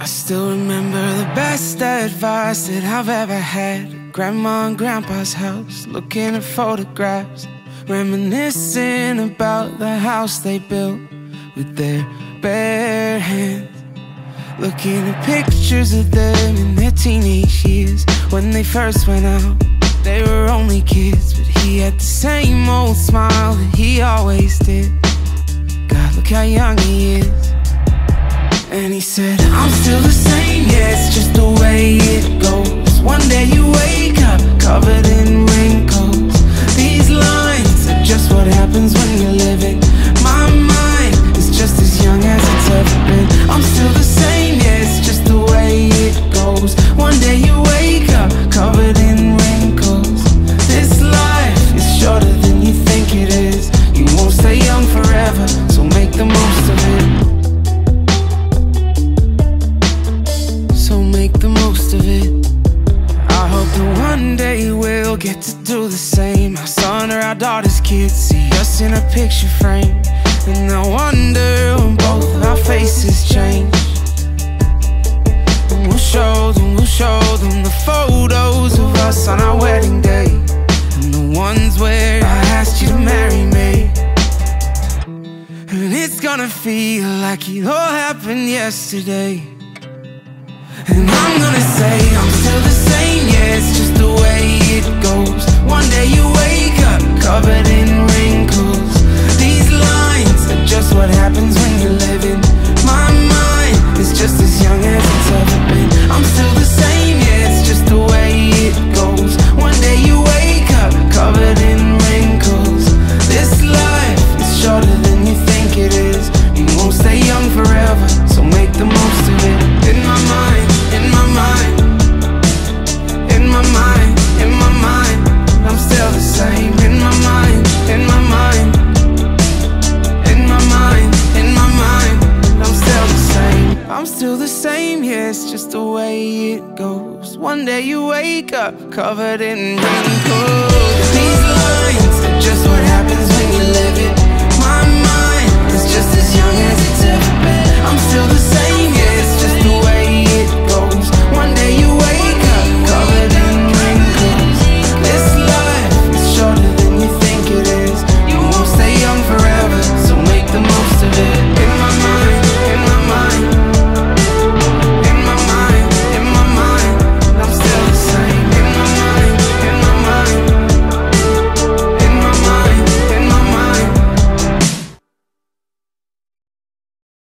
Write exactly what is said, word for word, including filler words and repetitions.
still remember the best advice that I've ever had. Grandma and Grandpa's house, looking at photographs, reminiscing about the house they built with their bare hands. Looking at pictures of them in their teenage years, when they first went out, they were only kids. But he had the same old smile that he always did. God, look how young he is. And he said, I'm still the same, yeah, it's just the way it goes. One day you wake up covered in wrinkles. These lines are just what happens when you're living. My mind is just as young as it's ever been. I'm still the same, yeah, it's just the way it goes. One day you wake up covered in wrinkles. This life is shorter than you think it is. You won't stay young forever, so make the most of it. So make the most of it. I hope that one day we'll get to do the same. Our son or our daughter's kids see us in a picture frame, and I wonder when both of our faces change. And we'll show them, we'll show them the photos of us on our wedding day, and the ones where I asked you to marry me. And it's gonna feel like it all happened yesterday. And I'm gonna say I'm still the same, yeah, it's just the way it goes. One day you wake up covered in wrinkles. These lines are just what happens when you're living. My mind is just as young as it's ever been. I'm still the same, yeah, it's just the way it goes. One day you wake up covered in wrinkles. This life is shorter than you think it is. You won't stay young forever, so make the most of it. In my mind, in my mind, in my mind, in my mind, I'm still the same. In my mind, in my mind, in my mind, in my mind, I'm still the same. I'm still the same, yeah, it's just the way it goes. One day you wake up covered in wrinkles. These lines are just what happens when you live.